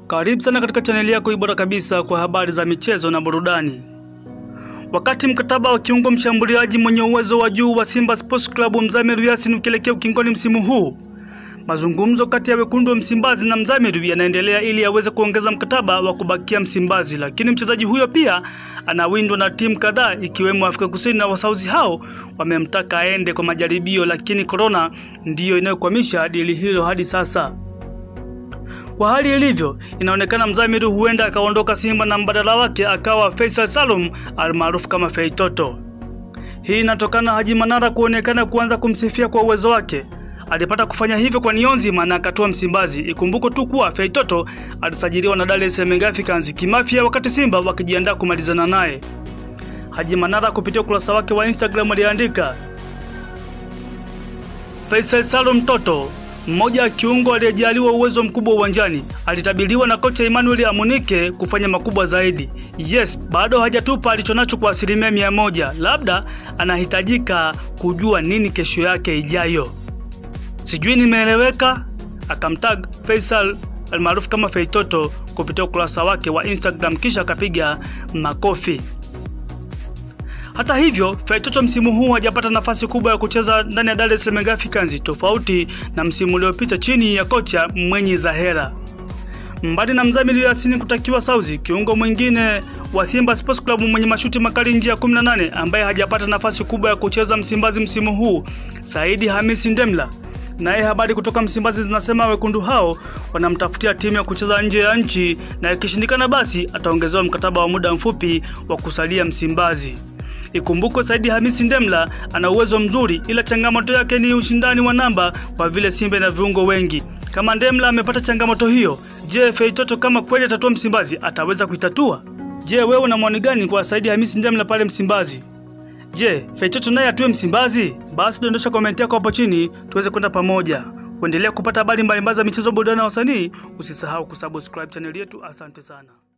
Karibu sana katika chaneli yako bora kabisa kwa habari za michezo na burudani. Wakati mkataba wa kiungo mshambuliaji mwenye uwezo wa juu wa Simba Sports Club Mzamiru Yassin ukielekea ukingoni msimu huu, mazungumzo kati ya wekundu wa Msimbazi na Mzamiru yanaendelea ili aweze kuongeza mkataba wa kubakia Msimbazi, lakini mchezaji huyo pia anawindwa na timu kadhaa ikiwemo Afrika Kusini, na wasauzi hao wamemtaka aende kwa majaribio, lakini corona ndiyo inayokwamisha dili hilo hadi sasa. Kwa hali ilivyo, inaonekana Mzamiru huenda akaondoka Simba na mbadala wake akawa Faisal Salum almaarufu kama Feitoto. Hii inatokana Haji Manara kuonekana kuanza kumsifia kwa uwezo wake. Alipata kufanya hivyo kwa nionzi na akatua Msimbazi. Ikumbuko tu kuwa Feitoto alisajiliwa na Dar es Salaam Africans kimafia wakati Simba wakijiandaa kumalizana naye. Haji Manara kupitia ukurasa wake wa Instagram aliandika, Faisal Salum Toto, mmoja wa kiungo aliyejaliwa uwezo mkubwa uwanjani, alitabiriwa na kocha Emmanuel Amunike kufanya makubwa zaidi. Yes, bado hajatupa alichonacho kwa 100%. Labda anahitajika kujua nini kesho yake ijayo. Sijui nimeeleweka? Akamtag Faisal almaarufu kama Feitoto kupitia ukurasa wake wa Instagram kisha akapiga makofi. Hata hivyo, Feitoto msimu huu hajapata nafasi kubwa ya kucheza ndani ya Dar es Salaam Africans, tofauti na msimu uliopita chini ya kocha Mwenye Zahera. Mbali na Mzamiru Yassin kutakiwa sauzi, kiungo mwingine wa Simba Sports Club mwenye mashuti makali nje ya 18 ambaye hajapata nafasi kubwa ya kucheza Msimbazi msimu huu, Saidi Hamisi Ndemla. Naye habari kutoka Msimbazi zinasema wekundu hao wanamtafutia timu ya kucheza nje ya nchi, na ikishindikana basi ataongezewa mkataba wa muda mfupi wa kusalia Msimbazi. Ikumbukwe Saidi Hamisi Ndemla ana uwezo mzuri, ila changamoto yake ni ushindani wa namba kwa vile Simba ina viungo wengi. Kama Ndemla amepata changamoto hiyo, je, Feitoto kama kweli atatua Msimbazi ataweza kuitatua? Je, wewe una maoni gani kwa Saidi Hamisi Ndemla pale Msimbazi? Je, Feitoto naye atue Msimbazi? Basi dondosha komenti yako hapo chini tuweze kwenda pamoja. Kuendelea kupata habari mbalimbali za michezo, burudani na wasanii, usisahau kusubscribe channel yetu. Asante sana.